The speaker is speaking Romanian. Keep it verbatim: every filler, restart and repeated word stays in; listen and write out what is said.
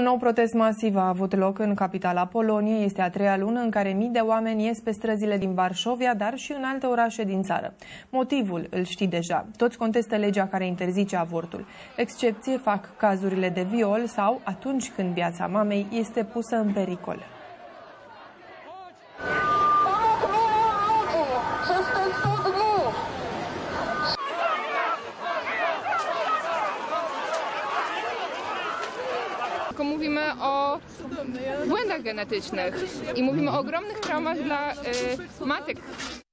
nou protest masiv a avut loc în capitala Poloniei. Este a treia lună în care mii de oameni ies pe străzile din Varșovia, dar și în alte orașe din țară. Motivul îl știi deja. Toți contestă legea care interzice avortul. Excepție fac cazurile de viol sau atunci când viața mamei este pusă în pericol. Mówimy o błędach genetycznych i mówimy o ogromnych traumach dla y, matek.